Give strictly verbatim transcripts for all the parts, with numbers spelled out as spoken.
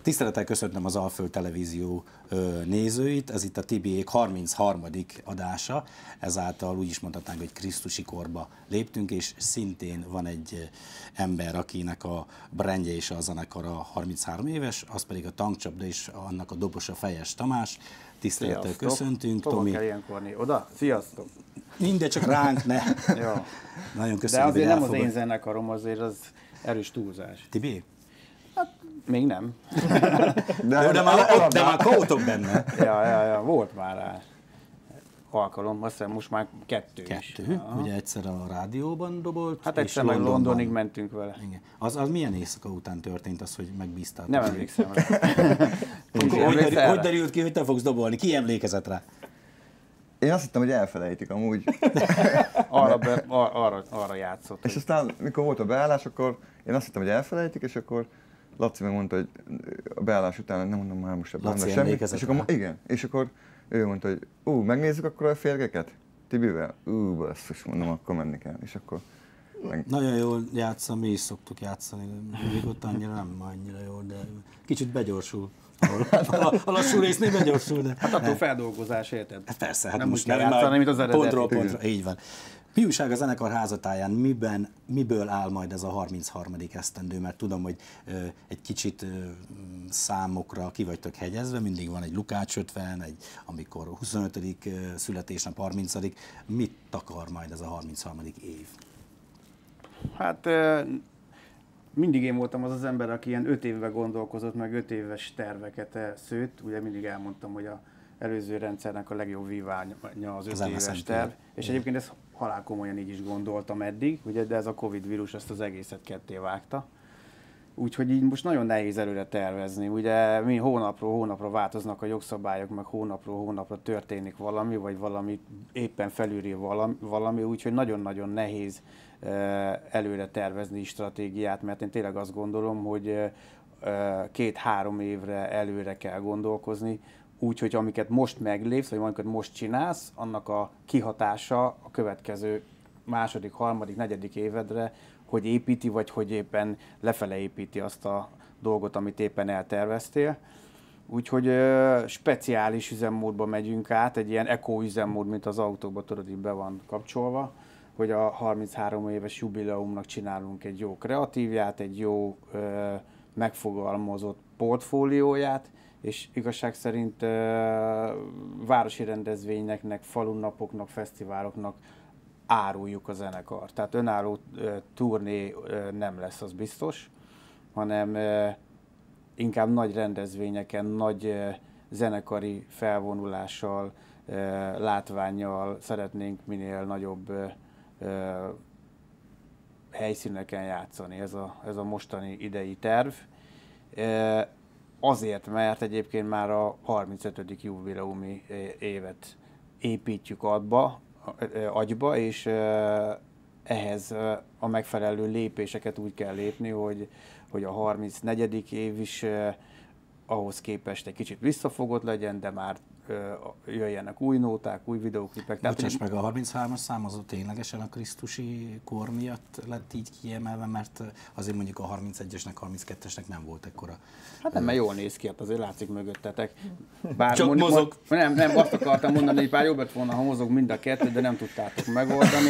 Tisztelettel köszöntöm az Alföld Televízió nézőit, ez itt a Tibiék harmincharmadik adása, ezáltal úgy is mondhatnánk, hogy krisztusi korba léptünk, és szintén van egy ember, akinek a brandje és a zenekara harminchárom éves, az pedig a Tankcsapda és annak a dobosa Fejes Tamás. Tisztelettel Sziasztok. Köszöntünk, Tovább Tomi. kell ilyenkor nézni. Oda? Sziasztok! Mindegy, csak ránk ne. Jó. Nagyon De köszönöm, azért hogy nem az elfogad. én zenekarom, azért az erős túlzás. Tibi? Még nem. De, Jó, de, már, de már kótok benne. Ja, ja, ja, volt már rá alkalom, azt hiszem most már kettő, is. Kettő, Aha. ugye egyszer a rádióban dobolt, Hát és egyszer meg Londonban. Londonig mentünk vele. Igen. Az, az milyen éjszaka után történt az, hogy megbíztál? Nem emlékszem rá. Hogy, hogy, derül, hogy derült ki, hogy te fogsz dobolni? Ki emlékezett rá? Én azt hittem, hogy elfelejtik amúgy. Arra, be, ar, arra, arra játszott. És aztán, mikor volt a beállás, akkor én azt hittem, hogy elfelejtik, és akkor Laci megmondta, hogy a beállás után nem mondom már most ebben Laci semmi. emlékezett És akkor, rá? igen, és akkor ő mondta, hogy ú, megnézzük akkor a férgeket? Tibivel? Ú, basszus, mondom, akkor menni kell. És akkor meg... Nagyon jól játszom, mi is szoktuk játszani, még ott annyira nem annyira jól, de kicsit begyorsul. A, a lassú résznél begyorsul, de... Hát attól feldolgozás, érted? Hát persze, hát nem most úgy kell nem játszani, már mint az eredeti. pontról pontra, így van. Mi újság a zenekar házatáján, miben, miből áll majd ez a harmincharmadik esztendő, mert tudom, hogy ö, egy kicsit ö, számokra ki vagytok hegyezve, mindig van egy Lukács ötven, egy, amikor huszonötödik születésnap, harmincadik Mit takar majd ez a harmincharmadik év? Hát mindig én voltam az az ember, aki ilyen öt évvel gondolkozott, meg öt éves terveket szőtt. Ugye mindig elmondtam, hogy a előző rendszernek a legjobb víványa az öt Az éves em es en pé. terv. És egyébként ezt halál komolyan így is gondoltam eddig, ugye, de ez a Covid vírus ezt az egészet ketté vágta. Úgyhogy így most nagyon nehéz előre tervezni. Ugye mi hónapról hónapra változnak a jogszabályok, meg hónapról hónapra történik valami, vagy valami éppen felülír valami, valami úgyhogy nagyon-nagyon nehéz előre tervezni stratégiát, mert én tényleg azt gondolom, hogy két-három évre előre kell gondolkozni, úgyhogy amiket most meglépsz, vagy amiket most csinálsz, annak a kihatása a következő második, harmadik, negyedik évedre, hogy építi, vagy hogy éppen lefele építi azt a dolgot, amit éppen elterveztél. Úgyhogy ö, speciális üzemmódba megyünk át, egy ilyen eco üzemmód, mint az autóban, tudod, így be van kapcsolva, hogy a harminchárom éves jubileumnak csinálunk egy jó kreatívját, egy jó ö, megfogalmazott portfólióját, és igazság szerint ö, városi rendezvényeknek, falunapoknak, fesztiváloknak áruljuk a zenekar. Tehát önálló ö, turné ö, nem lesz, az biztos, hanem ö, inkább nagy rendezvényeken, nagy ö, zenekari felvonulással, ö, látvánnyal szeretnénk minél nagyobb ö, ö, helyszíneken játszani. Ez a, ez a mostani idei terv. Ö, azért, mert egyébként már a harmincötödik jubileumi évet építjük adba, agyba, és ehhez a megfelelő lépéseket úgy kell lépni, hogy, hogy a harmincnegyedik év is ahhoz képest egy kicsit visszafogott legyen, de már jöjjenek új nóták, új videóklipek. Bocsáss meg, a harminchármas szám az ténylegesen a krisztusi kor miatt lett így kiemelve, mert azért mondjuk a harmincegyesnek, harminckettesnek nem volt ekkora. Hát nem, mert jól néz ki, hát azért látszik mögöttetek. Bár Csak mondjuk, mozog. Nem, nem, azt akartam mondani, hogy pár jobb lett volna, ha mozog mind a kettő, de nem tudtátok megoldani.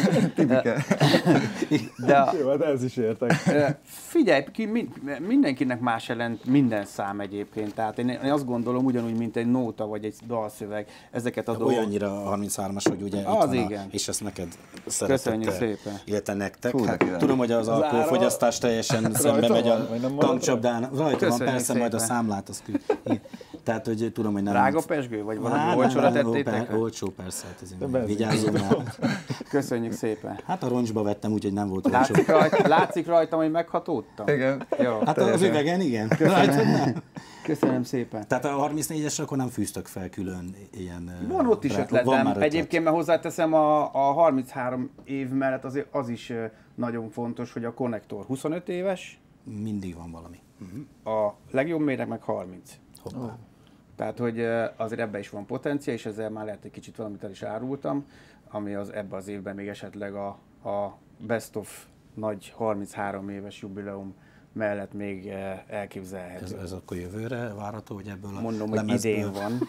De, Jó, hát ez is értek. figyelj, ki, mindenkinek más jelent minden szám egyébként. Tehát én, én azt gondolom, ugyanúgy, mint egy nóta vagy egy dalszöveg, ezeket a dolgokat. Olyannyira a harminchármas, hogy ugye Az itt van igen. A, és ezt neked Köszönjük szeretettel, szépen. illetve nektek. Fú, Hát, neki tudom, hogy az alkoholfogyasztás teljesen szembe megy a van, vagy nem marad tankcsapdán. Rajta van, Köszönjük persze, szépen. majd a számlát az küld. Igen. Tehát, hogy tudom, hogy nem... Drága pesgő, vagy valami Hát, olcsóra nem, tettétek? per- Olcsó, persze, hát ez benzin. vigyázzon már. Köszönjük szépen. Hát a roncsba vettem, úgyhogy nem volt olcsó. Látszik, rajta, látszik rajtam, hogy meghatódtam? Igen. Jó. Hát az teljesen. üvegen, igen. Rajtad nem. Köszönöm szépen. Tehát a harmincnégyesre akkor nem fűztök fel külön ilyen... Van ott is rá- ötletem. van már ötlet. Egyébként, mert hozzáteszem, a, a harminchárom év mellett azért az is ö, nagyon fontos, hogy a konnektor huszonöt éves, Mindig van valami. Uh-huh. a legjobb méreg meg harminc. Hoppá. Oh. Tehát, hogy ö, azért ebben is van potencia, és ezzel már lehet egy kicsit valamit el is árultam, ami az ebben az évben még esetleg a, a Best of nagy harminchárom éves jubileum mellett még elképzelhető. Ez, ez akkor jövőre várható, hogy ebből a Mondom, hogy lemezből... idén van.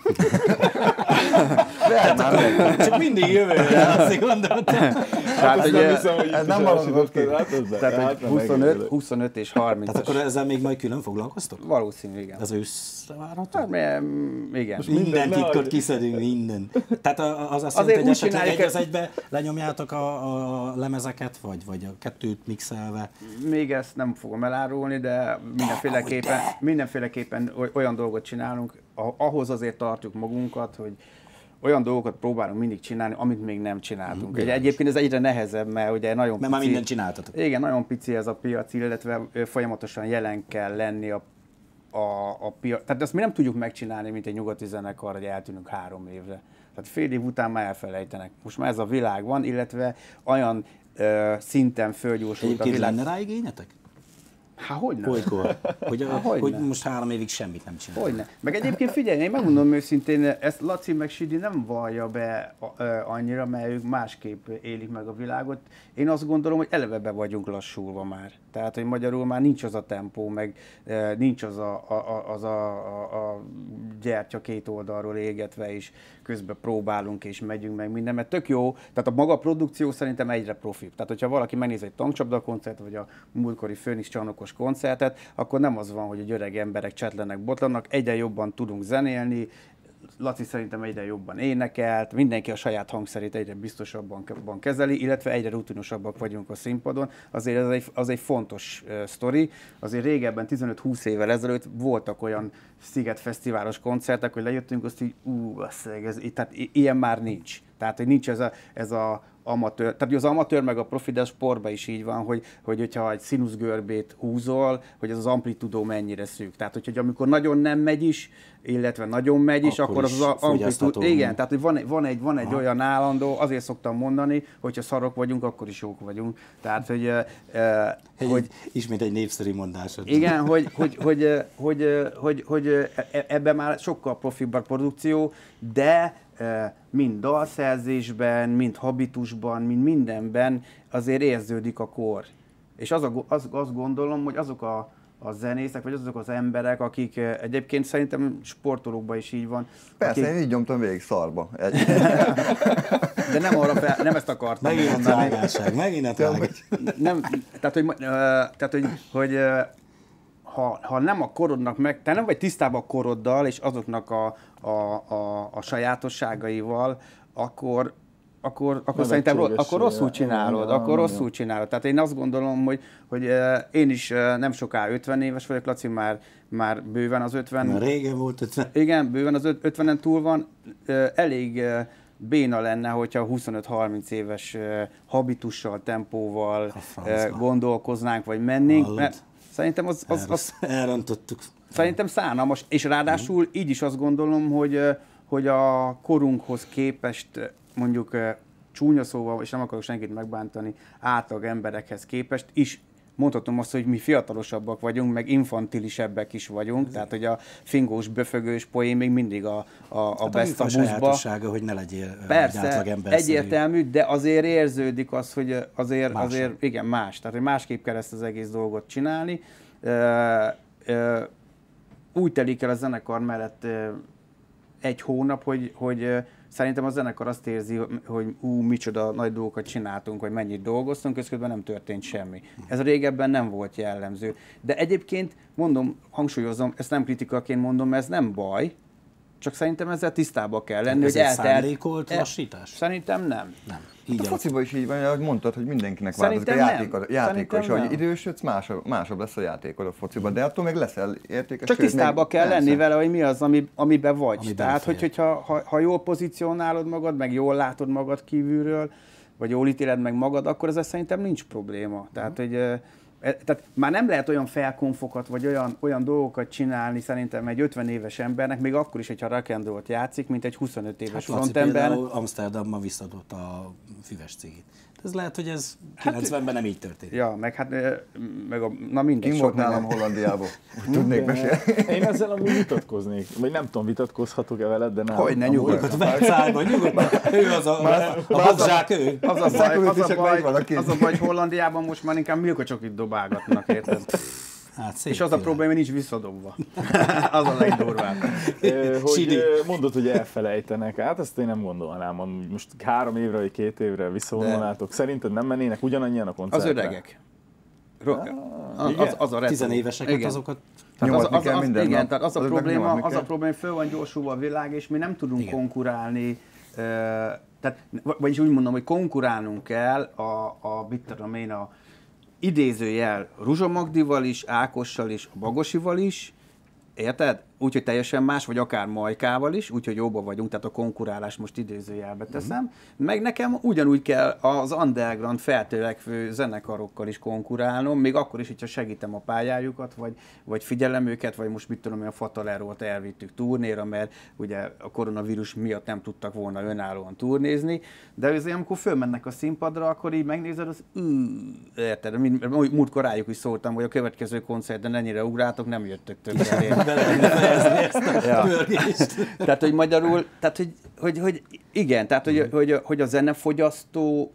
hát akkor, csak mindig jövőre, azt gondoltam. Tehát, ugye, ez nem maradott ki. Tehát, hogy huszonöt, huszonöt és harminc. Tehát akkor ezzel még majd külön foglalkoztok? Valószínű, igen. Ez őszre várható? Hát, mert, igen. Most minden titkot kiszedünk, minden. Tehát az azt jelenti, hogy esetleg egy az egybe lenyomjátok a, a lemezeket, vagy, vagy a kettőt mixelve? Még ezt nem fogom elárulni, de mindenféleképpen, mindenféleképpen olyan dolgot csinálunk, ahhoz azért tartjuk magunkat, hogy olyan dolgokat próbálunk mindig csinálni, amit még nem csináltunk. Egy, egyébként ez egyre nehezebb, mert ugye nagyon mert pici, már mindent csináltatok. Igen, nagyon pici ez a piac, illetve folyamatosan jelen kell lenni a, a, a piac. Tehát azt mi nem tudjuk megcsinálni, mint egy nyugati zenekar, hogy eltűnünk három évre. Tehát fél év után már elfelejtenek. Most már ez a világ van, illetve olyan ö, szinten fölgyorsult a világ. Egyébként lenne rá igényetek? Há, hogyne? Olykor. Hogy, a, Há, hogyne? hogy most három évig semmit nem csinál. Hogyne. Meg egyébként figyelj, én megmondom őszintén, ezt Laci meg Sidi nem vallja be annyira, mert ők másképp élik meg a világot. Én azt gondolom, hogy eleve be vagyunk lassulva már. Tehát, hogy magyarul már nincs az a tempó, meg nincs az a, a, az a, a, a gyertya két oldalról égetve, és közben próbálunk és megyünk meg minden, mert tök jó. Tehát a maga produkció szerintem egyre profibb. Tehát, hogyha valaki megnéz egy tankcsapda koncertet, vagy a múltkori Főnix csarnokos koncertet, akkor nem az van, hogy a öreg emberek csetlenek, botlanak, egyre jobban tudunk zenélni, Laci szerintem egyre jobban énekelt, mindenki a saját hangszerét egyre biztosabban kezeli, illetve egyre rutinosabbak vagyunk a színpadon. Azért ez egy, az egy fontos uh, sztori. Azért régebben, tizenöt-húsz évvel ezelőtt voltak olyan szigetfesztiválos koncertek, hogy lejöttünk, azt így, ú, ez, tehát ilyen már nincs. Tehát, hogy nincs ez a, ez a amatőr, tehát az amatőr meg a profi, de a sportban is így van, hogy, hogy hogyha egy színuszgörbét húzol, hogy ez az amplitudó mennyire szűk. Tehát, hogy amikor nagyon nem megy is, illetve nagyon megy is, akkor, akkor is az, az amplitudó, igen, tehát hogy van, van egy, van egy olyan állandó, azért szoktam mondani, hogyha szarok vagyunk, akkor is jók vagyunk. Tehát, hogy... Uh, egy, hogy ismét egy népszerű mondás. Igen, hogy, hogy, hogy, hogy, hogy, hogy ebben már sokkal profibb a produkció, de mind dalszerzésben, mind habitusban, mind mindenben azért érződik a kor. És az a, az, azt gondolom, hogy azok a, a zenészek, vagy azok az emberek, akik egyébként szerintem sportolókban is így van. Persze, akik... én így nyomtam végig szarba. De nem, arra fel, nem ezt akartam megint mondani. Megint a trágásság, megint a trágásság. Nem, tehát, hogy, tehát, hogy, hogy ha, ha nem a korodnak meg, te nem vagy tisztában a koroddal és azoknak a, a, a, a sajátosságaival, akkor, akkor, akkor szerintem ro, akkor rosszul csinálod, ja, akkor rosszul csinálod. Tehát én azt gondolom, hogy, hogy én is nem soká ötven éves vagyok, Laci már, már bőven az ötven. Már régen volt ötven. Igen, bőven az ötvenen túl van. Elég béna lenne, hogyha huszonöt-harminc éves habitussal, tempóval gondolkoznánk, vagy mennénk. Mert szerintem az... az, az elrontottuk. Szerintem szánalmas, és ráadásul így is azt gondolom, hogy, hogy a korunkhoz képest, mondjuk csúnya szóval, és nem akarok senkit megbántani, átlag emberekhez képest is mondhatom azt, hogy mi fiatalosabbak vagyunk, meg infantilisebbek is vagyunk, tehát hogy a fingós, böfögős poén még mindig a, a, a hát best a buszba. sajátossága, hogy ne legyél persze, egy átlag ember. egyértelmű, de azért érződik az, hogy azért, azért igen, más. Tehát, hogy másképp kell ezt az egész dolgot csinálni. Úgy telik el a zenekar mellett egy hónap, hogy, hogy szerintem a zenekar azt érzi, hogy ú, micsoda nagy dolgokat csináltunk, vagy mennyit dolgoztunk, közben nem történt semmi. Ez régebben nem volt jellemző. De egyébként, mondom, hangsúlyozom, ezt nem kritikaként mondom, ez nem baj, csak szerintem ezzel tisztába kell lenni, ez hogy eltelt. szándékolt lassítás? Szerintem nem. Nem. Így hát a fociban is így van, ahogy mondtad, hogy mindenkinek változik a Szerintem játékod, és ahogy idősödsz, másabb, másabb lesz a játékod a fociban, de attól meg leszel értékes. Csak tisztába kell lenni persze. vele, hogy mi az, ami, amiben vagy. Amiben Tehát, hogy, hogyha ha, ha jól pozícionálod magad, meg jól látod magad kívülről, vagy jól ítéled meg magad, akkor ezzel szerintem nincs probléma. Tehát, hogy Tehát már nem lehet olyan felkonfokat, vagy olyan, olyan dolgokat csinálni szerintem egy ötven éves embernek, még akkor is, hogyha rock and rollt játszik, mint egy huszonöt éves hát frontember. Például Amsterdamban visszadott a füves cigit. Ez lehet, hogy ez kilencvenben nem így történt. Ja, meg hát, meg a, na mindegy. Én volt nálam Hollandiában, tudnék mesélni. Én ezzel amúgy vitatkoznék, vagy nem tudom, vitatkozhatok-e veled, de nem. Hogy ne nyugodtan. Versailles-ban nyugodtan. Ő az a, a, a bogzsák, ő. Az a baj, az a baj, az a baj, hogy Hollandiában most már inkább milkocsokit dobálgatnak, érted? Hát szép és az a világ. probléma, hogy nincs visszadobva. Az a legdurvább. Ö, hogy Sidi. ö, mondod, hogy elfelejtenek. Hát ezt én nem gondolnám. Most három évre vagy két évre visszavonulnátok. Szerinted nem mennének ugyanannyian a Az koncertre? öregek. Ro- az, igen? az, az a retro. Tizenéveseket Igen. azokat... Tehát az, Nyomatni az, kell az, minden igen, nap. tehát az a Azoknak probléma, nyomatni az a kell. probléma, hogy föl van gyorsulva a világ, és mi nem tudunk Igen. konkurálni, uh, tehát, vagyis úgy mondom, hogy konkurálnunk kell a, a mit tudom én, a idézőjel Ruzsa Magdival is, Ákossal is, a Bagosival is, érted? Úgyhogy teljesen más, vagy akár Majkával is, úgyhogy jóba vagyunk, tehát a konkurálás most idézőjelbe teszem. Mm. Meg nekem ugyanúgy kell az underground feltörekvő zenekarokkal is konkurálnom, még akkor is, hogyha segítem a pályájukat, vagy, vagy figyelem őket, vagy most mit tudom, hogy a Fatalerót elvittük turnéra, mert ugye a koronavírus miatt nem tudtak volna önállóan turnézni, de azért amikor fölmennek a színpadra, akkor így megnézed, az érted? Múltkor rájuk is szóltam, hogy a következő koncerten ennyire ugrátok, nem jöttök többre. Ja. Tehát, hogy magyarul, tehát, hogy, hogy, hogy igen, tehát, hogy, hogy, hogy a zenefogyasztó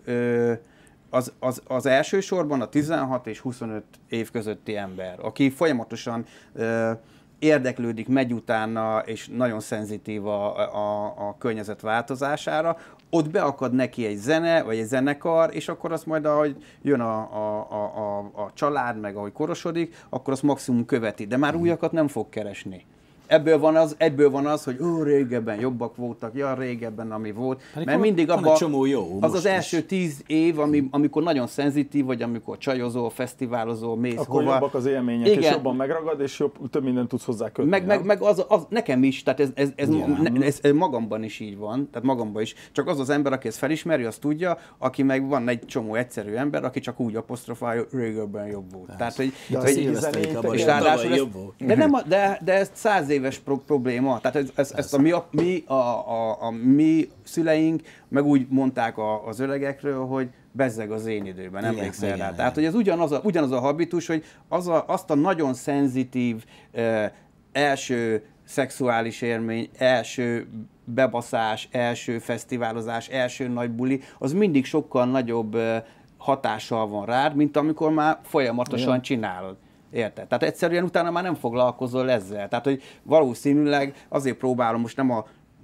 az, az, az elsősorban a tizenhat és huszonöt év közötti ember, aki folyamatosan érdeklődik, megy utána, és nagyon szenzitív a, a, a környezet változására, ott beakad neki egy zene, vagy egy zenekar, és akkor azt majd, ahogy jön a, a, a, a, a család, meg ahogy korosodik, akkor azt maximum követi, de már újakat nem fog keresni. Ebből van az, ebből van az, hogy ó, régebben jobbak voltak, ja, régebben, ami volt. Pedig mert van- mindig van abban egy csomó jó, az most az első is. tíz év, ami, amikor nagyon szenzitív, vagy amikor csajozol, fesztiválozol, mész Akkor hova. jobbak az élmények, Igen. és jobban megragad, és jobb, több mindent tudsz hozzá kötni. Meg, meg, meg az, az, nekem is, tehát ez, ez, ez, Nyilván. ne, ez magamban is így van, tehát magamban is. Csak az az ember, aki ezt felismeri, az tudja, aki meg van egy csomó egyszerű ember, aki csak úgy apostrofálja, régebben jobb volt. Tehát, hogy, De a hogy, szilveszteri kabban és is ráadásul tavaly ez, jobb volt. de, nem, a- de, de ez száz éves pro- probléma. Tehát ez, ez, ezt a mi, a, mi, a, a, a mi szüleink meg úgy mondták a, az öregekről, hogy bezzeg az én időben, Igen, emlékszel igen, rá. igen. Tehát, hogy ez ugyanaz a, ugyanaz a habitus, hogy az a, azt a nagyon szenzitív eh, első szexuális élmény, első bebaszás, első fesztiválozás, első nagy buli, az mindig sokkal nagyobb eh, hatással van rád, mint amikor már folyamatosan Igen. csinálod. Érted? Tehát egyszerűen utána már nem foglalkozol ezzel. Tehát, hogy valószínűleg azért próbálom most nem a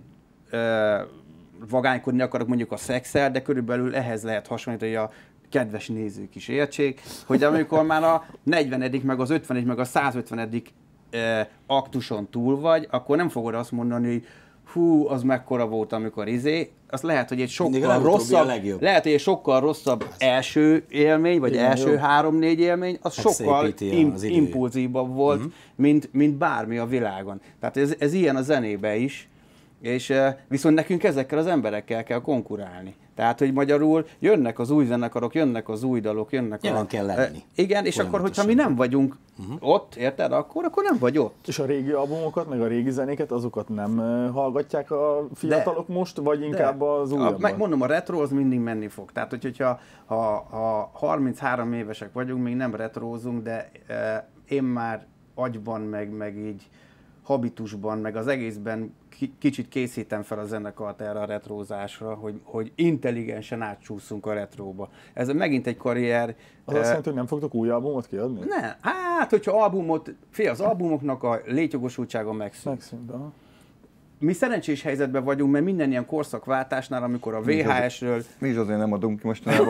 ö, vagánykodni akarok mondjuk a szexel, de körülbelül ehhez lehet hasonlítani, hogy a kedves nézők is értsék, hogy amikor már a negyvenedik meg az ötvenedik meg a százötvenedik ö, aktuson túl vagy, akkor nem fogod azt mondani, hogy hú, az mekkora volt, amikor izé, az lehet, hogy egy Mindig a sokkal legutóbbi a rosszabb, legjobb. lehet, hogy egy sokkal rosszabb első élmény, vagy Igen, első jó. három-négy élmény, az sokkal Megszépíti im- az idő. impulzívabb volt, uh-huh. mint, mint bármi a világon. Tehát ez, ez ilyen a zenébe is, és uh, viszont nekünk ezekkel az emberekkel kell konkurálni. Tehát, hogy magyarul jönnek az új zenekarok, jönnek az új dalok, jönnek Jelen a... kell lenni. Igen, és akkor, hogyha mi Folyamatosan. nem vagyunk uh-huh. ott, érted, akkor, akkor nem vagy ott. És a régi albumokat, meg a régi zenéket, azokat nem ö, hallgatják a fiatalok most, vagy inkább az A, meg újabban? mondom, a retro az mindig menni fog. Tehát, hogy, hogyha ha, ha harminchárom évesek vagyunk, még nem retrózunk, de e, én már agyban, meg, meg így habitusban, meg az egészben ki, kicsit készítem fel a zenekart erre a retrózásra, hogy, hogy intelligensen átcsúszunk a retróba. Ez megint egy karrier. Az e, azt jelenti, hogy nem fogtok új albumot kiadni? ne, hát, hogyha albumot, fél az albumoknak a létjogosultsága megszűnt. Megszűnt, aha. Mi szerencsés helyzetben vagyunk, mert minden ilyen korszakváltásnál, amikor a vé há es-ről Mi is azért nem adunk ki mostanában.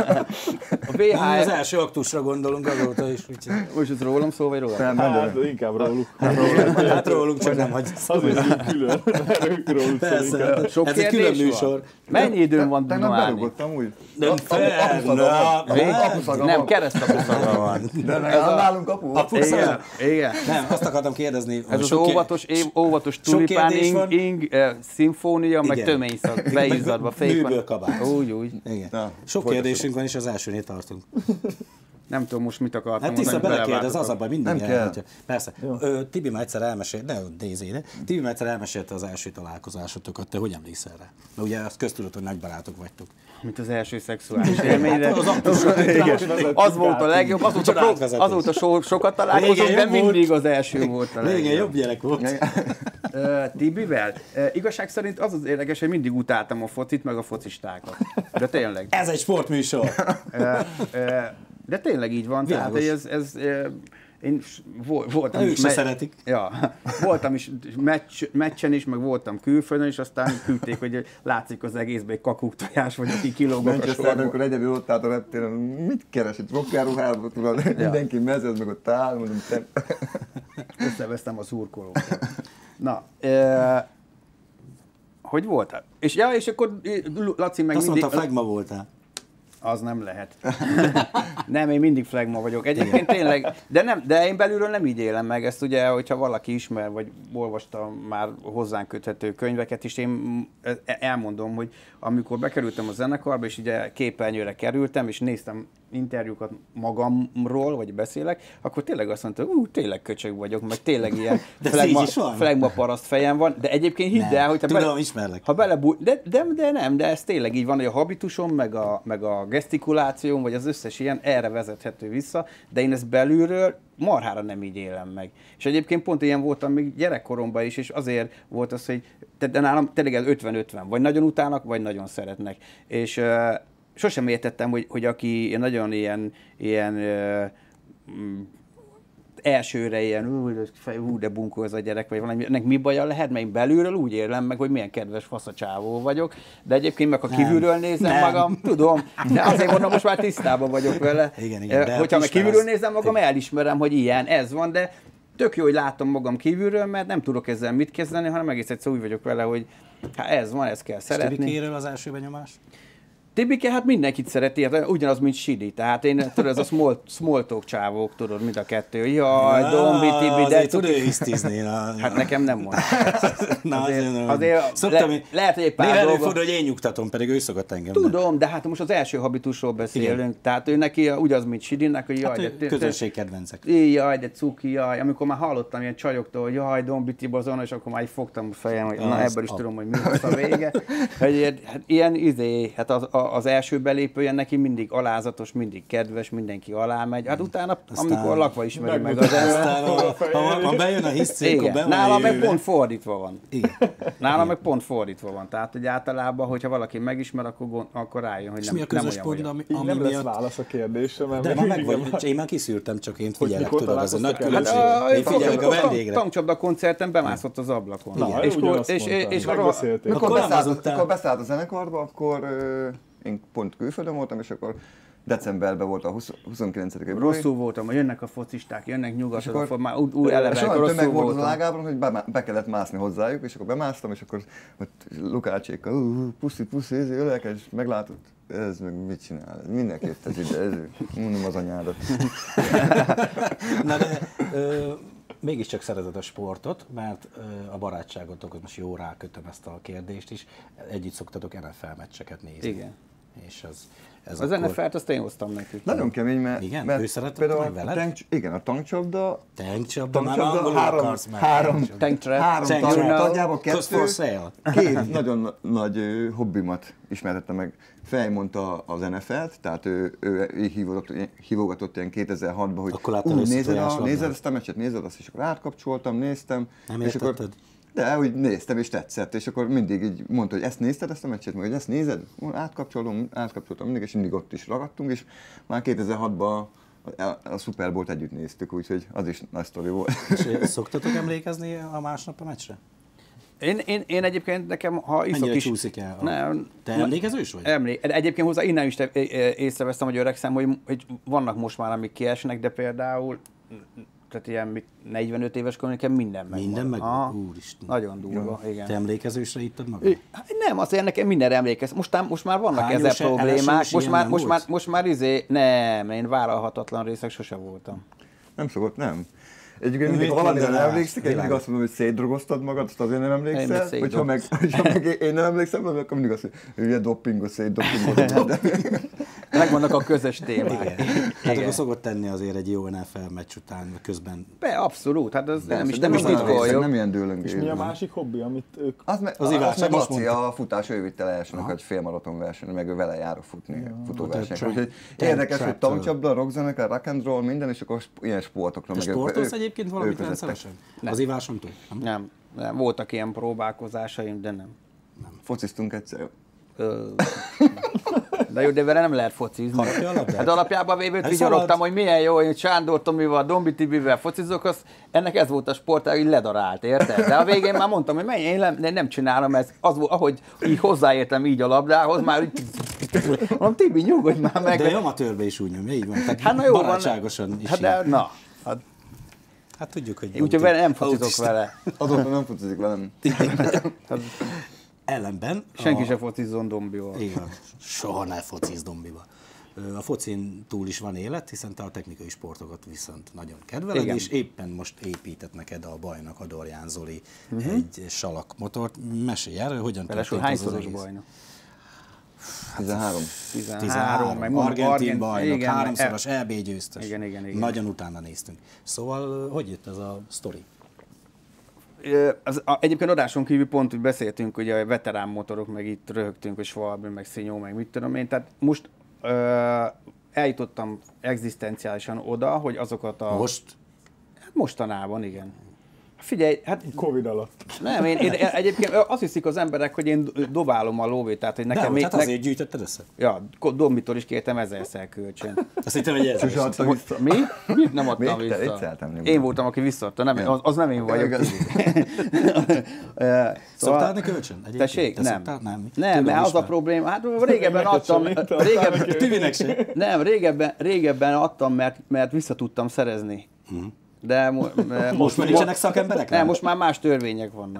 a vé há Hát es az első aktusra gondolunk azóta is, úgyhogy... most ez rólam szó, vagy rólam? Nem, Hát, nem, inkább róluk. Hát rólunk csak nem hagy. Azért így külön. Ők róluk Persze, szerintem. hát Sok ez egy külön kérdés műsor. van? Mennyi időm van Te nem dunálni? berúgottam úgy. Nem fel, na, Vég? Apuszaga Nem, van. keresztapuszaga van. De nem, nálunk apu. Igen, igen. Nem, azt akartam kérdezni, Ez az sok kér- óvatos, év, óvatos sok tulipán, kérdés ing, van. ing eh, szimfónia, meg Igen. töményszak, leizzadva, Bőből fék kabát. Úgy, úgy. Igen. Na, Sok kérdésünk van, és az elsőnél tartunk. Nem tudom most mit akartam Hát Tisza mondani, belekérdez, beleváltok az a baj, mindig Nem kell. elmondja. Persze. Ö, Tibi már egyszer elmesélte, ne Daisy, ne? Tibi már egyszer elmesélte az első találkozásotokat, te hogy emlékszel rá? Mert ugye azt köztudod, hogy nagy barátok vagytok. Mint az első szexuális élményre. Az aktusra Igen. Az volt a legjobb, azóta, Csak pro, átvezetés. azóta so, sokat találkozunk, Régen de jobb volt. mindig az első volt a Régen legjobb. jobb gyerek volt. Ö, Tibivel? Ö, igazság szerint az az érdekes, hogy mindig utáltam a focit, meg a focistákat. De tényleg. Ez egy sportműsor. Ö, ö, De tényleg így van. Tehát, Világos. hogy ez, ez, ö, Én vol, voltam ők is, se me- szeretik. Ja, voltam is meccs, meccsen is, meg voltam külföldön, és aztán küldték, hogy látszik az egészben egy kakuktojás, vagy aki kilógok a Manchesterben, sorból. amikor egyedül ott állt a reptéren, mit keres itt? Rockerruhában, tudod, mindenki mezez, meg ott áll, mondom, te... Összevesztem a szurkolókat. Na, e, hogy voltál? És, ja, és akkor Laci meg Azt mindig... mondta, flagma voltál. Az nem lehet. Nem, én mindig flagma vagyok. Egyébként tényleg, de, nem, de én belülről nem így élem meg ezt, ugye, hogyha valaki ismer, vagy olvasta már hozzánk köthető könyveket is, én elmondom, hogy amikor bekerültem a zenekarba, és ugye képernyőre kerültem, és néztem interjúkat magamról, vagy beszélek, akkor tényleg azt mondta, ú, tényleg köcsög vagyok, meg tényleg ilyen flagma, flagma paraszt fejem van, de egyébként hidd el, hogy ha tudom, bele, ismerlek. ha belebúj, de, de, de nem, de ez tényleg így van, hogy a habitusom, meg a, meg a gesztikulációm, vagy az összes ilyen erre vezethető vissza, de én ezt belülről marhára nem így élem meg. És egyébként pont ilyen voltam még gyerekkoromban is, és azért volt az, hogy de nálam tényleg ez ötven-ötven, vagy nagyon utálnak, vagy nagyon szeretnek. És uh, sosem értettem, hogy, hogy aki nagyon ilyen, ilyen uh, elsőre ilyen, ú, de bunkó ez a gyerek, vagy valami, ennek mi baja lehet, mert én belülről úgy élem meg, hogy milyen kedves faszacsávó vagyok, de egyébként meg ha kívülről nézem nem. magam, tudom, de azért mondom, most már tisztában vagyok vele. Igen, igen, eh, hogyha meg kívülről nézem magam, elismerem, hogy ilyen, ez van, de tök jó, hogy látom magam kívülről, mert nem tudok ezzel mit kezdeni, hanem egész egyszer úgy vagyok vele, hogy hát ez van, ezt kell szeretni. Tibikéről az első benyomás? Tibike, hát mindenkit szereti, hát ugyanaz, mint Sidi. Tehát én, tudod, ez a small, small talk csávók, tudod, mind a kettő. Jaj, ja, Dombi, Tibi, de... Tud ő hisztizni. Hát nekem nem mond. Na, azért, azért, azért szoktam, le, lehet, hogy egy pár néha dolgot... előfordul, hogy én nyugtatom, pedig ő szokott engem. Tudom, de hát most az első habitusról beszélünk. Igen. Tehát ő neki ugyanaz, mint Sidinek, hogy jaj, hát de... közönség kedvencek. Jaj, de cuki, jaj. Amikor már hallottam ilyen csajoktól, hogy jaj, Dombi, Tibi azon, és akkor már így fogtam a fejem, hogy na ebből is tudom, hogy mi lesz a vége. Hogy, hát ilyen izé, hát az, az első belépője neki mindig alázatos, mindig kedves, mindenki alá megy. Hát utána, aztán, amikor lakva ismeri meg az ember. Ha, ha bejön a hiszcé, akkor be nálam meg pont fordítva van. Igen. Nálam meg pont fordítva van. Tehát, hogy általában, hogyha valaki megismer, akkor, akkor rájön, hogy és nem, mi a közös nem pont, olyan. ami, ami nem miatt... lesz válasz a kérdésre, mert de már meg vagy, én már kiszűrtem, csak én figyelek, tudod, ez a nagy különbség. Hát, én figyelek a vendégre. Tankcsapda koncerten bemászott az ablakon. Na, és ugyanazt és, és, és megbeszélték. Amikor beszállt a zenekarba, akkor én pont külföldön voltam, és akkor decemberben volt a huszonkilencedike Rosszul voltam, hogy jönnek a focisták, jönnek nyugatról, már úgy eleve rosszul tömeg volt voltam. az ágában, hogy be, be kellett mászni hozzájuk, és akkor bemásztam, és akkor ott Lukácsékkal, uh, puszi, puszi, ez ölelke, és meglátott, ez meg mit csinál, mindenki jött ez ide, ez, mondom az anyádat. Na de, ö, mégiscsak szereted a sportot, mert ö, a barátságotok, most jó rákötöm ezt a kérdést is, együtt szoktatok en ef el meccseket nézni. Igen. És az, ez az akkor... en ef el-t azt én hoztam neki. Nagyon kemény, mert... Igen? mert ő szeretett például meg veled? A tank, igen, a tankcsapda... Tankcsapda, már tankcsapda, angolul három, akarsz meg. három, Tank trap. három Tank tank, trap. tagjából Cost for kettő, sale. két nagyon nagy ö, hobbimat ismertette meg. Fej mondta az en ef el-t, tehát ő, ő így hívogatott, hívogatott ilyen kétezer-hatban, hogy Akkor láttál ú, nézed, összetojás a, labdát? nézed ezt a meccset, nézed azt, és akkor átkapcsoltam, néztem. Nem és akkor, értetted? de, úgy néztem, és tetszett, és akkor mindig így mondta, hogy ezt nézted, ezt a meccset, meg hogy ezt nézed? Átkapcsolom, átkapcsoltam mindig, és mindig ott is ragadtunk, és már kétezer-hatban a, a Super Bowl-t együtt néztük, úgyhogy az is nagy sztori volt. És szoktatok emlékezni a másnap a meccsre? Én, én, én egyébként nekem, ha iszok Mennyire is... csúszik el? A... Nem, Te emlékezős vagy? Emlé... Egyébként hozzá innen is észrevesztem, hogy öregszem, hogy, hogy vannak most már, amik kiesnek, de például tehát ilyen mit, negyvenöt éves koron nekem minden meg. Minden meg? Aha. Úristen. Nagyon durva, Te igen. emlékezősre ittad magad? Hát nem, azért nekem mindenre emlékez. Most, tám- most már vannak Hányos, ezzel problémák. elesős Most ilyen már, nem most, volt? már, most már izé, nem, én vállalhatatlan részek sose voltam. Nem szokott, nem. Egyébként mindig, Mit ha valamire mondanál? nem emlékszik, én mindig Világos. azt mondom, hogy szétdrogoztad magad, azt azért nem Én meg emlékszel. szétdrog- Hogyha meg, hogyha meg én nem emlékszem, akkor mindig azt mondom, hogy ugye dopingos, szétdopingos. Megvannak a közös témák. Igen. Hát akkor szokott tenni azért egy jó en ef el meccs után, közben. Be, abszolút, hát ez nem is, De nem is most már titkoljuk. nem ilyen dőlöngés. És mi a másik hobbi, amit ők... Az, me, Az az, Ivás, az meg most Laci, mondta. a futás, ő vitte le elsőnek egy félmaraton versenyre, meg ő vele járok futni, ja, futóversenyre. trap- Úgyhogy tank érdekes, hogy trap-től. tankcsapda, rockzenekar, rock and roll, minden, és akkor sp- ilyen sportokra. Te meg sportolsz ők- egyébként ők valamit vezettek. rendszeresen? Az Ivás nem tud? Nem? Nem, nem, voltak ilyen próbálkozásaim, de nem. Fociztunk egyszer. Ö, De jó, de vele nem lehet focizni. Harapja a labdát? Hát alapjában véve Hát vigyorogtam, szabad. hogy milyen jó, hogy Sándor Tomival, Dombi Tibivel focizok, az, ennek ez volt a sport, hogy ledarált, érted? De a végén már mondtam, hogy menj, én nem, nem csinálom ezt. Az volt, ahogy így hozzáértem így a labdához, már úgy... Mondom, Tibi, nyugodj már meg. De amatőrbe is úgy nyomja, így van. Tehát Hát na jó van. barátságosan is Hát így. de, na. Hát, Hát tudjuk, hogy... úgyhogy vele nem focizok autista. vele. Azóta nem focizik velem. Ellenben... Senki a- se focizzon Dombival. Igen, soha ne fociz dombiba. A focin túl is van élet, hiszen te a technikai sportokat viszont nagyon kedveled, Igen. és éppen most épített neked a bajnok Adorján Zoli uh-huh. egy salakmotort. Mesélj erről, hogyan Ráadásul történt ez az hányszoros egész? bajnok? tizenhárom. tizenhárom, meg mondom, argentin argent- bajnok, igen, háromszoros é bé győztes. Igen, igen, igen. Nagyon utána néztünk. Szóval, hogy jött ez a sztori? Ö, Az, a, egyébként adáson kívül pont úgy beszéltünk, hogy a veterán motorok, meg itt röhögtünk, hogy Schwalbe, meg Szinyó, meg mit tudom én. Tehát most ö, eljutottam egzisztenciálisan oda, hogy azokat a... Most? Hát mostanában, igen. Figyelj, hát Covid alatt. nem, én, én egyébként azt hiszik az emberek, hogy én dobálom a lóvét, tehát hogy nekem... Nem, még- hát azért gyűjtötted össze? Ja, Dombitól is kértem ezerszer kölcsön. Azt hittem, hogy ez. Sose adta vissza. Mi? Mit nem adtam Még te vissza? vicceltem, nem? Én voltam, aki visszaadta, nem, az, az nem én vagyok. igaz. Ö, Szoktál adni kölcsön? Egyébként? Tessék? Te Nem. szoktál? Nem, Nem, Tudom mert is az a már. probléma, hát régebben adtam, Neked sem, régebben, Tibinek se. nem, régebben, régebben adtam, mert, mert vissza tudtam szerezni. De mo, mo- Most már nincsenek szakemberek? Nem, most már más törvények vannak.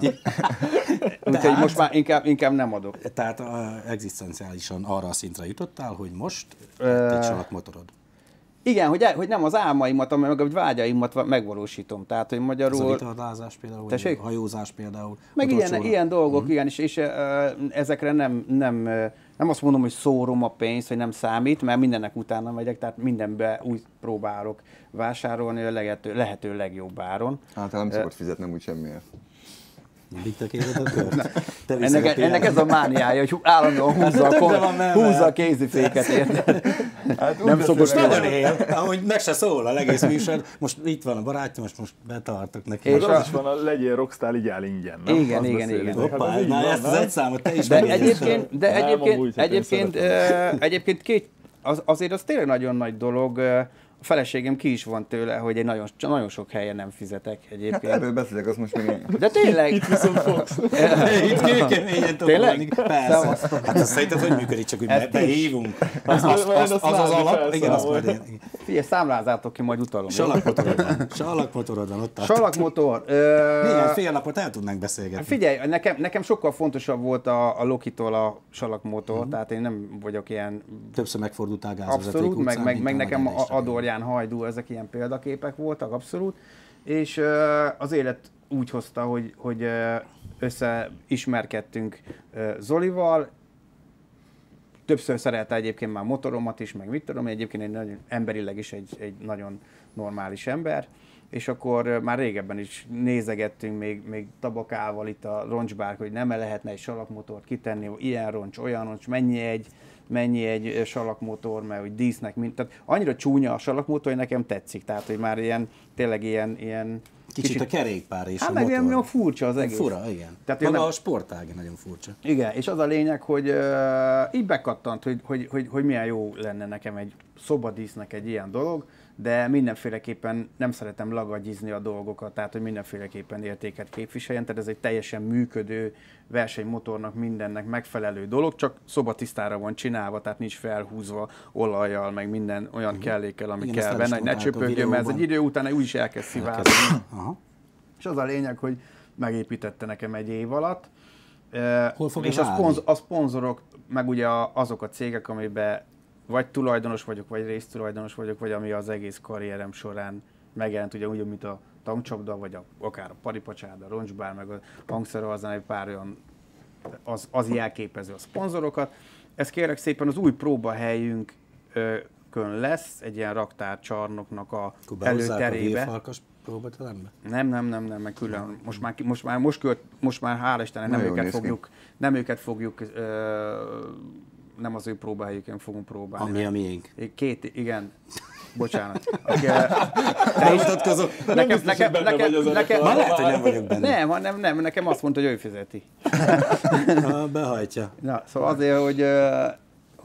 Úgyhogy most már inkább, inkább nem adok. Tehát a, egzisztenciálisan arra a szintre jutottál, hogy most Ö, egy salakmotorod. Igen, hogy, hogy nem az álmaimat, hanem meg a vágyaimat megvalósítom. Tehát, hogy Ez a magyarul... vitorlázás például, vagy Tessék? a hajózás például. Meg ilyen, motorcsóra. ilyen dolgok, mm. igen, és, és ö, ezekre nem, nem, ö, nem azt mondom, hogy szórom a pénzt, hogy nem számít, mert mindennek utána megyek, tehát mindenbe úgy próbálok vásárolni a lehető, lehető legjobb áron. Általában nem szokott fizetnem úgy semmiért. Mindig te kéred a kört? Te viszed Ennek, a ennek ez a mániája, hogy állandóan húzza, tökre a, van kon, neve. húzza a kéziféket, érted? Hát Nem szokott Nagyon él, ahogy meg se szól a egész műsor. Most itt van a barátja, most, most betartok neki. És És a- az is van, a legyél rockstar, így áll ingyen, nem? Igen, Azt igen, beszélitek. igen. Hát Hoppá, az így na van, ezt az nem? egy számot te is De megnézted. egyébként, de Nem, egyébként, amúgy, hát én egyébként, szeretem. ö, egyébként két, az, azért az tényleg nagyon nagy dolog. ö, A feleségem ki is van tőle, hogy egy nagyon, nagyon sok helyen nem fizetek Hát egyébként. erről beszélek, azt most még én. De tényleg, Itt viszont fogsz. Itt kőkeményen Tényleg? tudni. Persze. Hát azt szerinted, hogy működik, csak hogy be- Ezt is. behívunk. Az az, majd az, azt az, az Nádi alap. Igen, azt majd felszámol. én. figyelj, számlázátok ki, majd utalom. jó? Salakmotorod van. Salakmotorod van, ott tartunk. Salakmotor. ö, Néhány fél napot el tudnánk beszélgetni. Figyelj, nekem, nekem sokkal fontosabb volt a, a Lokitól a salakmotor, tehát én nem vagyok ilyen Többször megfordultál gázvezeték abszolút, meg, utcán, meg, mint meg a nekem Magyar a Isten. Adorján, Hajdú, ezek ilyen példaképek voltak, abszolút. És ö, az élet úgy hozta, hogy, hogy ö, összeismerkedtünk ö, Zolival. Többször szerelte egyébként már motoromat is, meg mit tudom, én egyébként egy nagyon, emberileg is egy, egy nagyon normális ember. És akkor ö, már régebben is nézegettünk még, még tabakával itt a roncsbár, hogy nem lehetne egy salakmotort kitenni, ilyen roncs, olyan roncs, mennyi egy, mennyi egy ö, salakmotor, mert hogy dísznek, mint, tehát annyira csúnya a salakmotor, hogy nekem tetszik, tehát hogy már ilyen, tényleg ilyen, ilyen Kicsit a kerékpár és hát a meg ilyen, motor. olyan furcsa az egész. Fura, igen. Tehát én Maga nem- a sportág nagyon furcsa. Igen, és az a lényeg, hogy uh, így bekattant, hogy, hogy, hogy, hogy milyen jó lenne nekem egy szobadísznek egy ilyen dolog, de mindenféleképpen nem szeretem lagagyizni a dolgokat, tehát hogy mindenféleképpen értéket képviseljen, tehát ez egy teljesen működő versenymotornak, mindennek megfelelő dolog, csak szobatisztára van csinálva, tehát nincs felhúzva olajjal, meg minden olyan uh-huh. kellékkel, ami Igen, kell ezt el benne, is hogy ne mondták a csöpögjön, mert ez egy videóban. idő után úgyis elkezd szivárogni. Aha. És az a lényeg, hogy megépítette nekem egy év alatt. Hol fog és ez a, állni? szponz, a szponzorok, meg ugye a- azok a cégek, amiben vagy tulajdonos vagyok, vagy résztulajdonos vagyok, vagy ami az egész karrierem során megjelent, ugye úgy, mint a tankcsapda, vagy a, akár a paripacsáda, a roncsbár, meg a hangszeralzán, egy pár olyan, az, az jelképező a szponzorokat. Ez kérlek szépen az új próbahelyünkön lesz, egy ilyen raktárcsarnoknak a Akkor behozzák a előterébe. vérfalkas próbaterembe? Nem, nem, nem, nem, meg külön. Most már, most már, most, költ, most már hál' Istennek nem Nagyon őket néz ki. fogjuk, nem őket fogjuk, ö, nem az ő próbájukon fogunk próbálni. Ami a miénk. Két, igen. Bocsánat. Aki, ö, Te is mutatkozol? nekem, biztos, nekem, hogy benne nekem, vagy az nekem, Már lehet, hogy nem vagyok benne. nem, hanem nem, nekem azt mondta, hogy ő fizeti. Ha behajtja. Na, szóval azért, hogy, ö,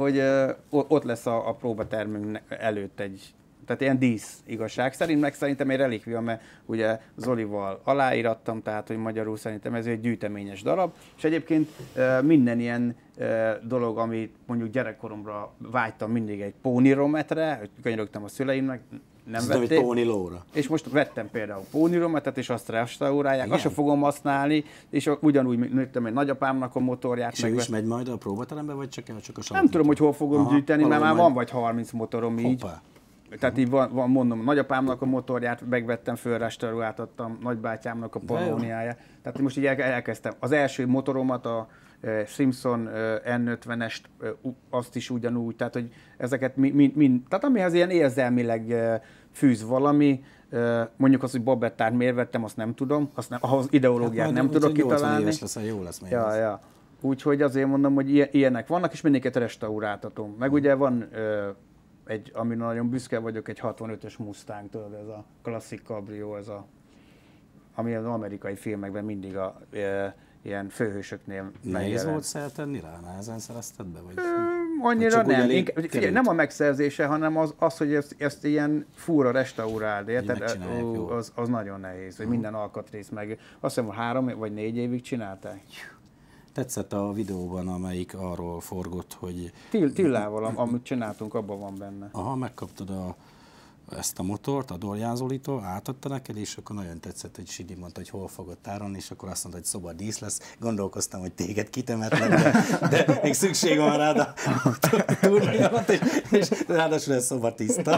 hogy ö, ott lesz a, a próbatermünk előtt egy, tehát ilyen dísz igazság szerint, meg szerintem egy relikvia, mert ugye Zolival aláírattam, tehát hogy magyarul szerintem ez egy gyűjteményes darab, és egyébként ö, minden ilyen ö, dolog, amit mondjuk gyerekkoromra vágytam mindig egy pónirometre, hogy könyörögtem a szüleimnek, nem vették. vették. Pónilóra. És most vettem például pónirometret, és azt restaurálják, azt sem fogom használni, és ugyanúgy nőttem egy nagyapámnak a motorját. És ő is megy majd a próbaterembe, vagy csak, csak a Nem tudom, hogy hol fogom Aha, gyűjteni, mert már majd... van vagy harminc motorom így. Hoppá. Tehát így van, van, mondom, nagyapámnak a motorját megvettem, fölrestauráltattam, nagybátyámnak a Pannoniáját. Tehát most így elkezdtem. Az első motoromat, a Simpson en ötvenest, azt is ugyanúgy, tehát hogy ezeket mind, mind, tehát amihez ilyen érzelmileg fűz valami, mondjuk az, hogy Babettárt miért vettem, azt nem tudom, azt nem, ahhoz ideológiát hát nem tudok kitalálni. Éves lesz, jó lesz még. Ja, ja. Úgyhogy azért mondom, hogy ilyenek vannak, és mindéket restauráltatom. Meg ugye van egy, amin nagyon büszke vagyok, egy hatvanötös Mustang, tudod, ez a klasszik kabrió, ez a, ami az amerikai filmekben mindig a e, ilyen főhősöknél nehéz volt szertenni rá? Nehezen szerezted be? Vagy? Ö, annyira nem. Inkább, figyelj, nem a megszerzése, hanem az, az hogy ezt, ezt ilyen fúra restauráld, érted? Az, az nagyon nehéz, hogy minden alkatrész meg. Azt hiszem, három vagy négy évig csinálták. Tetszett a videóban, amelyik arról forgott, hogy... Till, Tillával, amit csináltunk, abban van benne. Aha, megkaptad a, ezt a motort a Dorján Zolitól, átadta neked, és akkor nagyon tetszett, hogy Sidi mondta, hogy hol fogod tárolni, és akkor azt mondta, hogy szoba dísz lesz. Gondolkoztam, hogy téged kitemetnek, de, de még szükség van rád a turnémat, és, és ráadásul ez szoba tiszta.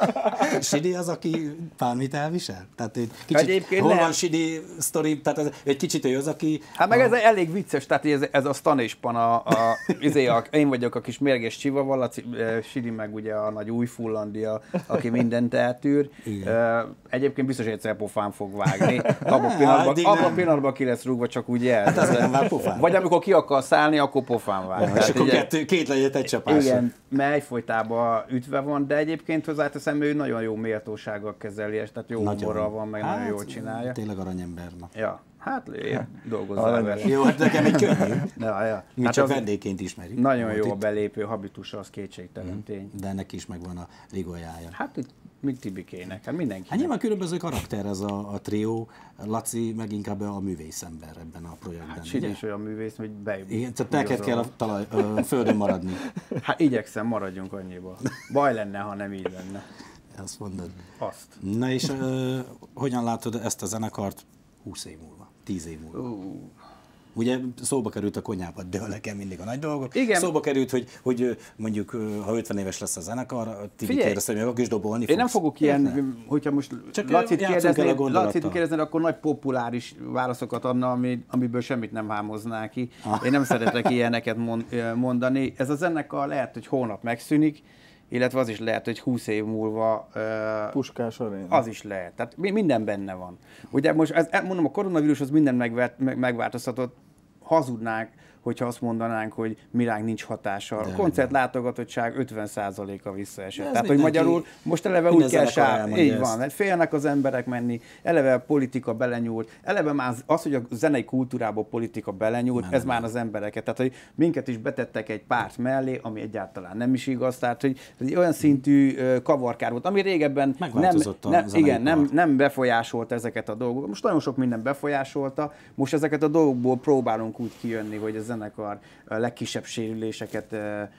Sidi az, aki bármit elvisel? Tehát egy kicsit, egyébként hol nem. van Sidi sztori, tehát ez, egy kicsit ő az, aki... Hát meg a... ez elég vicces, tehát ez, ez a Stanispan, a, a, izé, a, én vagyok a kis mérges csivaval, Sidi meg ugye a nagy új Fullandia, aki mindent eltűr. Igen. Egyébként biztos egyszer pofán fog vágni. Abban a pillanatban, abba pillanatban ki lesz rúgva, csak úgy el. Hát azért nem vár pofán. Vagy amikor ki akar szállni, akkor pofán vág. És akkor kettő, két legyet egy csapásra. Igen, mert egyfolytában ütve van, de egyébként hozzáteszem, ő nagyon jó méltósággal kezeli, és tehát jó humorral van, meg hát, nagyon jól csinálja. Tényleg aranyember. Ja, hát dolgozzál vele. Jó, hát nekem egy könnyű. Ja, ja. Mi hát csak vendégként ismerjük. Nagyon jó a belépő habitusa, az kétségtelen mm. tény. De neki is megvan a rigójája. Hát mint Tibikének, hát mindenki. Hát nyilván különböző karakter ez a, a trió, Laci meg inkább a művész ember ebben a projektben. Hát Sidi is olyan művész, hogy bejön. Igen, tehát neked kell a, talaj, a földön maradni. Hát igyekszem, maradjunk annyiba. Baj lenne, ha nem így lenne. Azt mondod. Azt. Na és uh, hogyan látod ezt a zenekart húsz év múlva, tíz év múlva? Uh. Ugye szóba került a konyhápad, de nekem mindig a nagy dolgok. Igen. Szóba került, hogy, hogy mondjuk, ha ötven éves lesz a zenekar, Tibi kérdezte, hogy meg akkor is dobolni fogsz. Én nem fogok ilyen, hogyha most Csak Lacit kérdezni, Lacit kérdezni, akkor nagy populáris válaszokat adna, ami, amiből semmit nem hámoznál ki. Ah. Én nem szeretek ilyeneket mondani. Ez a zenekar lehet, hogy hónap megszűnik, illetve az is lehet, hogy húsz év múlva... Uh, Puskás aréna. Az is lehet. Tehát minden benne van. Ugye most, ez, mondom, a koronavírus az minden megvált, meg, megváltoztatott. Hazudnánk, hogyha azt mondanánk, hogy mi ránk nincs hatása. A koncert látogatottság ötven százaléka visszaesett. Tehát, hogy magyarul most eleve úgy kell sár. Így van, mert félnek az emberek menni, eleve a politika belenyúlt, eleve már az, hogy a zenei kultúrába a politika belenyúlt, nem, ez nem. Már az embereket. Tehát, hogy minket is betettek egy párt mellé, ami egyáltalán nem is igaz. Tehát, hogy ez egy olyan szintű kavarkár volt, ami régebben nem, nem, igen, nem, nem befolyásolta ezeket a dolgokat. Most nagyon sok minden befolyásolta, most ezeket a dolgokból próbálunk úgy kijönni, hogy a zenekar a legkisebb sérüléseket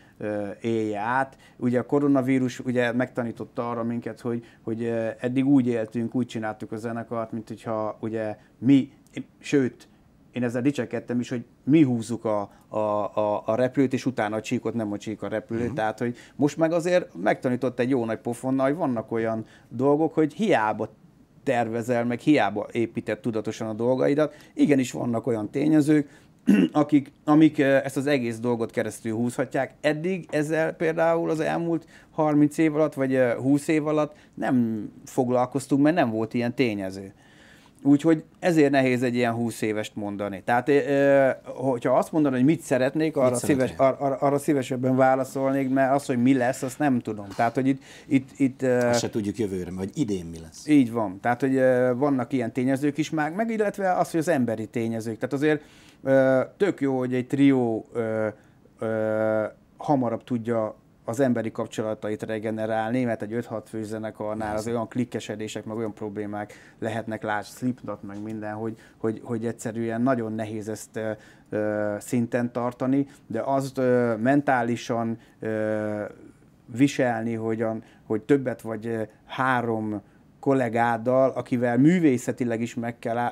élje át. Ugye a koronavírus ugye megtanította arra minket, hogy, hogy eddig úgy éltünk, úgy csináltuk a zenekart, mint hogyha ugye mi, sőt, én ezzel dicsekedtem is, hogy mi húzzuk a, a, a, a repülőt, és utána a csíkot, nem a csík a repülőt. Uh-huh. Tehát, hogy most meg azért megtanított egy jó nagy pofonnal, hogy vannak olyan dolgok, hogy hiába tervezel, meg hiába épített tudatosan a dolgaidat. Igenis vannak olyan tényezők, akik, amik ezt az egész dolgot keresztül húzhatják. Eddig ezzel például az elmúlt harminc év alatt, vagy húsz év alatt nem foglalkoztunk, mert nem volt ilyen tényező. Úgyhogy ezért nehéz egy ilyen húsz évest mondani. Tehát, hogyha azt mondanom, hogy mit szeretnék, arra, mit szíves, arra, arra szívesebben válaszolnék, mert az, hogy mi lesz, azt nem tudom. Tehát, hogy itt... itt, itt azt se tudjuk jövőre, vagy idén mi lesz. Így van. Tehát, hogy vannak ilyen tényezők is már, meg illetve az, hogy az emberi tényezők. Tehát azért tök jó, hogy egy trió hamarabb tudja az emberi kapcsolatait regenerálni, mert egy öt-hat fős zenekarnál az olyan klikkesedések, meg olyan problémák lehetnek, lásd, Slipknot, meg minden, hogy, hogy, hogy egyszerűen nagyon nehéz ezt ö, szinten tartani, de azt ö, mentálisan ö, viselni, hogy, a, hogy többet vagy ö, három kollégáddal, akivel művészetileg is meg kell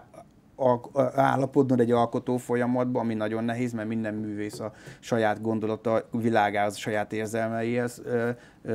állapodnod egy alkotó folyamatban, ami nagyon nehéz, mert minden művész a saját gondolata világához, a saját érzelmeihez ö,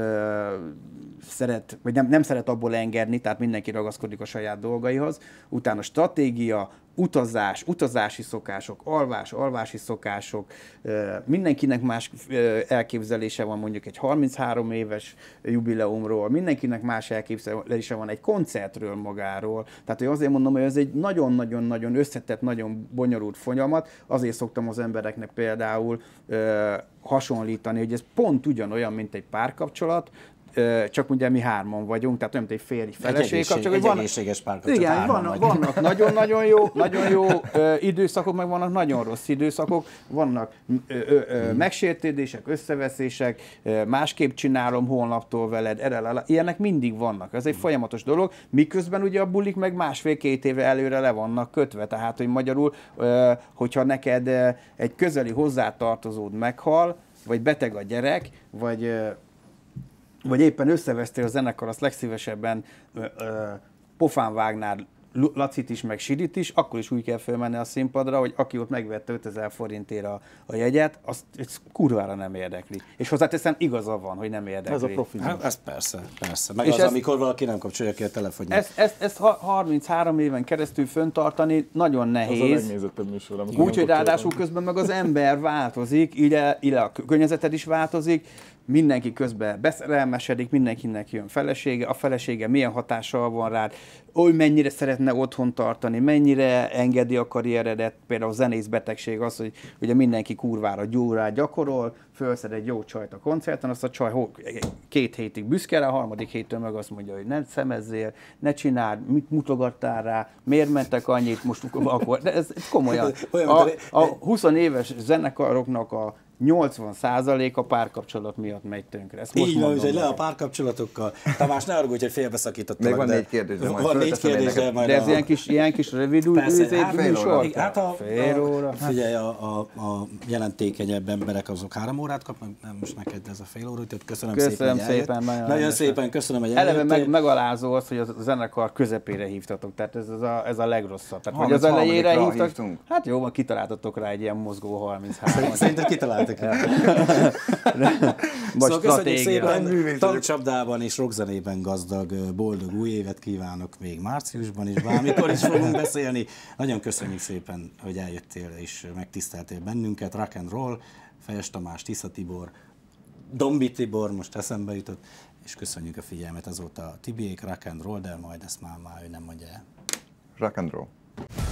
ö, szeret, vagy nem, nem szeret abból engedni, tehát mindenki ragaszkodik a saját dolgaihoz. Utána stratégia, utazás, utazási szokások, alvás, alvási szokások, ö, mindenkinek más ö, elképzelése van mondjuk egy harminchárom éves jubileumról, mindenkinek más elképzelése van egy koncertről magáról. Tehát hogy azért mondom, hogy ez egy nagyon-nagyon-nagyon összetett, nagyon bonyolult folyamat. Azért szoktam az embereknek például ö, hasonlítani, hogy ez pont ugyanolyan, mint egy párkapcsolat, csak ugye mi hárman vagyunk, tehát olyan, mint egy férj-feleség kapcsolat. Egy egészséges párkapcsolat. Igen, vannak, vannak nagyon-nagyon jó, nagyon jó ö, időszakok, meg vannak nagyon rossz időszakok, vannak ö, ö, ö, megsértődések, összeveszések, ö, másképp csinálom holnaptól veled, erre, ilyenek mindig vannak. Ez egy folyamatos dolog, miközben ugye a bulik meg másfél-két éve előre le vannak kötve, tehát hogy magyarul, ö, hogyha neked ö, egy közeli hozzátartozód meghal, vagy beteg a gyerek, vagy ö, vagy éppen összevesztél a zenekar, azt legszívesebben ö, ö, pofán vágnál Lacit is, meg Sidit is, akkor is úgy kell fölmenni a színpadra, hogy aki ott megvette ötezer forintért a, a jegyet, azt kurvára nem érdekli. És hozzáteszem, igaza van, hogy nem érdekli. Ez a profizmus. Hát, ez persze, persze. Meg és az, ez, amikor valaki nem kapcsolja ki a telefonját. Ezt, ezt, ezt harminchárom éven keresztül föntartani nagyon nehéz. Az a legnézettebb műsor. Úgy, hogy ráadásul közben meg az ember változik, ide, ide a környezeted is változik, mindenki közben beszerelmesedik, mindenkinek jön felesége, a felesége milyen hatással van rád, oly mennyire szeretne otthon tartani, mennyire engedi a karrieredet, például a zenész betegség az, hogy ugye mindenki kurvára gyúrát gyakorol, fölszed egy jó csajt a koncerten, azt a csaj két hétig büszke rá, a harmadik héttől meg azt mondja, hogy ne szemezzél, ne csináld, mit mutogattál rá, miért mentek annyit, most akkor, de ez, ez komolyan. A, a húsz éves zenekaroknak a nyolcvan százalék a párkapcsolat miatt megy tönkre. Ezt így van, hogy le a párkapcsolatokkal. Tamás, ne haragudj, hogy félbeszakítottalak. Még van négy kérdés, de majd van négy kérdés, de majd de ez a... ilyen kis, ilyen kis rövid műsor? Hát a, fél óra. A, figyelj, a, a, a jelentékenyebb emberek azok három órát kapnak, nem most neked ez a fél óra, tehát köszönöm, köszönöm szépen, szépen nagyon, nagyon szépen köszönöm, hogy eljöttél. Eleve meg, megalázó az, hogy a zenekar közepére hívtatok, tehát ez, ez, a, ez a legrosszabb. Tehát, hogy az elejére hívtak, hívtunk. Hát jó, van, kitaláltatok rá egy ilyen mozgó harminchárom. Szerintem kitaláltak. Szóval köszönjük szépen, tankcsapdában és rockzenében gazdag, boldog új évet kívánok még márciusban is, bármikor is fogunk beszélni. Nagyon köszönjük szépen, hogy eljöttél és megtiszteltél bennünket. Rock and Roll, Fejes Tamás, Tisza Tibor, Dombi Tibor, most eszembe jutott, és köszönjük a figyelmet azóta a Tibiék, Rock and Roll, de majd ezt már, már ő nem mondja el. Rock and Roll.